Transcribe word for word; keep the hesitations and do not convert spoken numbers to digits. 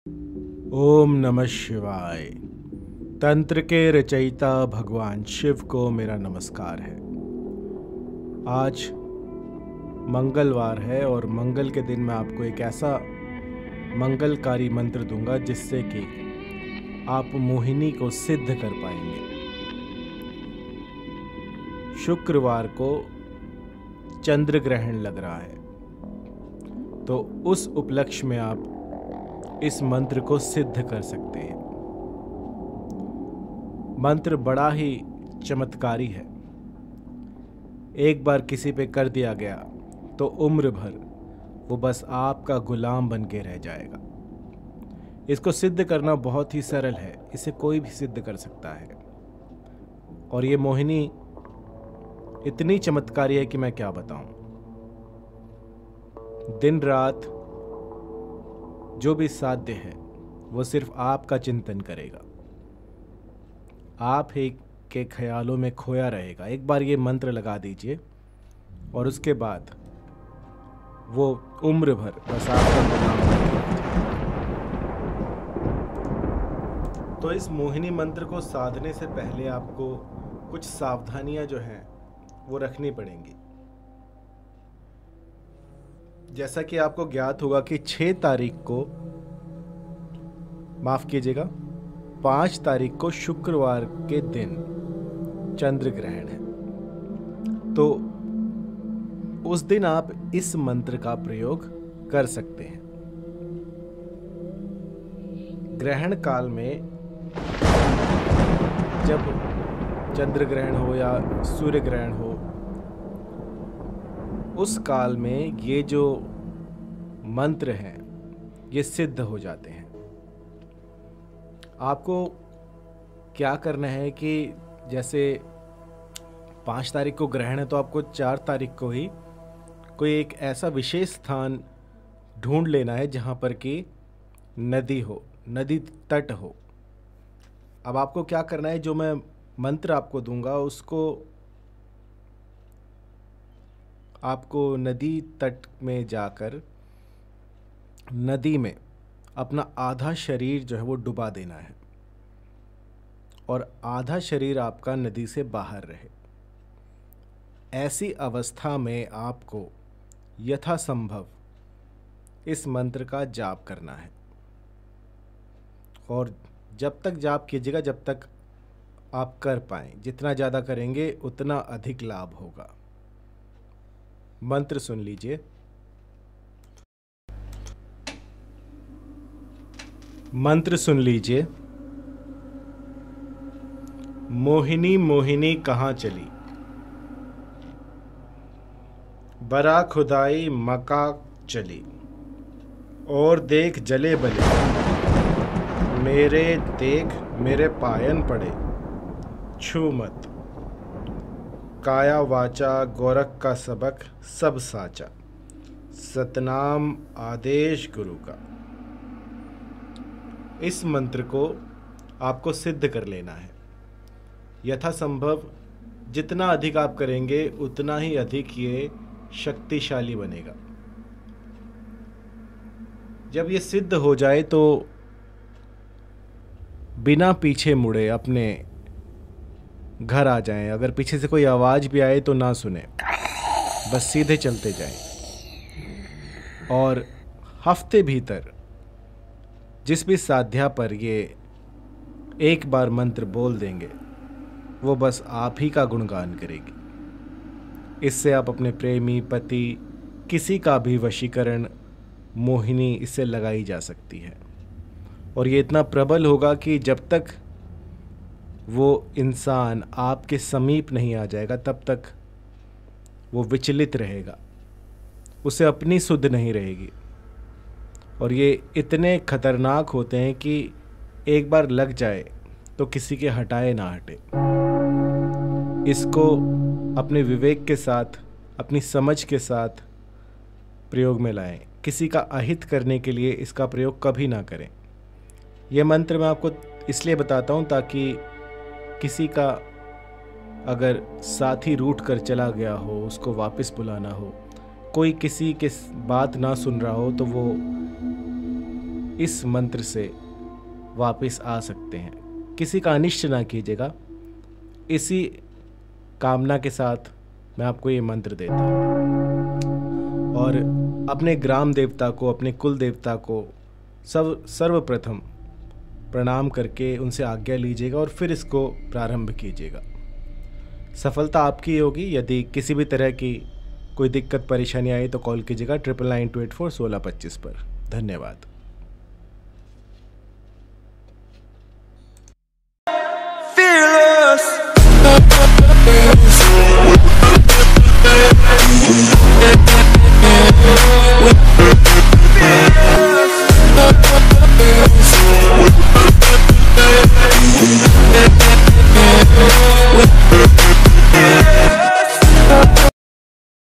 ओम नमः शिवाय। तंत्र के रचयिता भगवान शिव को मेरा नमस्कार है। आज मंगलवार है और मंगल के दिन मैं आपको एक ऐसा मंगलकारी मंत्र दूंगा जिससे कि आप मोहिनी को सिद्ध कर पाएंगे। शुक्रवार को चंद्र ग्रहण लग रहा है, तो उस उपलक्ष्य में आप इस मंत्र को सिद्ध कर सकते हैं। मंत्र बड़ा ही चमत्कारी है। एक बार किसी पे कर दिया गया तो उम्र भर वो बस आपका गुलाम बन के रह जाएगा। इसको सिद्ध करना बहुत ही सरल है, इसे कोई भी सिद्ध कर सकता है। और ये मोहिनी इतनी चमत्कारी है कि मैं क्या बताऊं। दिन रात जो भी साध्य है वो सिर्फ आपका चिंतन करेगा, आप ही के ख्यालों में खोया रहेगा। एक बार ये मंत्र लगा दीजिए और उसके बाद वो उम्र भर बस आपका गुलाम बनेगा। तो इस मोहिनी मंत्र को साधने से पहले आपको कुछ सावधानियां जो हैं वो रखनी पड़ेंगी। जैसा कि आपको ज्ञात होगा कि छह तारीख को, माफ कीजिएगा, पाँच तारीख को शुक्रवार के दिन चंद्र ग्रहण है। तो उस दिन आप इस मंत्र का प्रयोग कर सकते हैं। ग्रहण काल में जब चंद्र ग्रहण हो या सूर्य ग्रहण हो, उस काल में ये जो मंत्र हैं ये सिद्ध हो जाते हैं। आपको क्या करना है कि जैसे पाँच तारीख को ग्रहण है तो आपको चार तारीख को ही कोई एक ऐसा विशेष स्थान ढूंढ लेना है जहाँ पर कि नदी हो, नदी तट हो। अब आपको क्या करना है, जो मैं मंत्र आपको दूंगा उसको आपको नदी तट में जाकर नदी में अपना आधा शरीर जो है वो डुबा देना है और आधा शरीर आपका नदी से बाहर रहे। ऐसी अवस्था में आपको यथासंभव इस मंत्र का जाप करना है और जब तक जाप कीजिएगा जब तक आप कर पाएं। जितना ज़्यादा करेंगे उतना अधिक लाभ होगा। मंत्र सुन लीजिए। मंत्र सुन लीजिए। मोहिनी मोहिनी कहाँ चली, बरा खुदाई मका चली, और देख जले बले मेरे, देख मेरे पायन पड़े, छू मत, काया वाचा गोरख का सबक सब साचा, सतनाम आदेश गुरु का। इस मंत्र को आपको सिद्ध कर लेना है। यथासंभव जितना अधिक आप करेंगे उतना ही अधिक ये शक्तिशाली बनेगा। जब ये सिद्ध हो जाए तो बिना पीछे मुड़े अपने घर आ जाएं। अगर पीछे से कोई आवाज़ भी आए तो ना सुने, बस सीधे चलते जाएं। और हफ्ते भीतर जिस भी साध्या पर ये एक बार मंत्र बोल देंगे वो बस आप ही का गुणगान करेगी। इससे आप अपने प्रेमी, पति, किसी का भी वशीकरण, मोहिनी इससे लगाई जा सकती है। और ये इतना प्रबल होगा कि जब तक वो इंसान आपके समीप नहीं आ जाएगा तब तक वो विचलित रहेगा, उसे अपनी सुध नहीं रहेगी। और ये इतने खतरनाक होते हैं कि एक बार लग जाए तो किसी के हटाए ना हटे। इसको अपने विवेक के साथ, अपनी समझ के साथ प्रयोग में लाएं। किसी का अहित करने के लिए इसका प्रयोग कभी ना करें। यह मंत्र मैं आपको इसलिए बताता हूँ ताकि किसी का अगर साथी रूठ कर चला गया हो, उसको वापस बुलाना हो, कोई किसी के बात ना सुन रहा हो तो वो इस मंत्र से वापस आ सकते हैं। किसी का अनिष्ट ना कीजिएगा। इसी कामना के साथ मैं आपको ये मंत्र देता हूँ। और अपने ग्राम देवता को, अपने कुल देवता को सब सर्वप्रथम प्रणाम करके उनसे आज्ञा लीजिएगा और फिर इसको प्रारंभ कीजिएगा। सफलता आपकी होगी। यदि किसी भी तरह की कोई दिक्कत परेशानी आई तो कॉल कीजिएगा triple nine two eight four सोलह पच्चीस पर। धन्यवाद।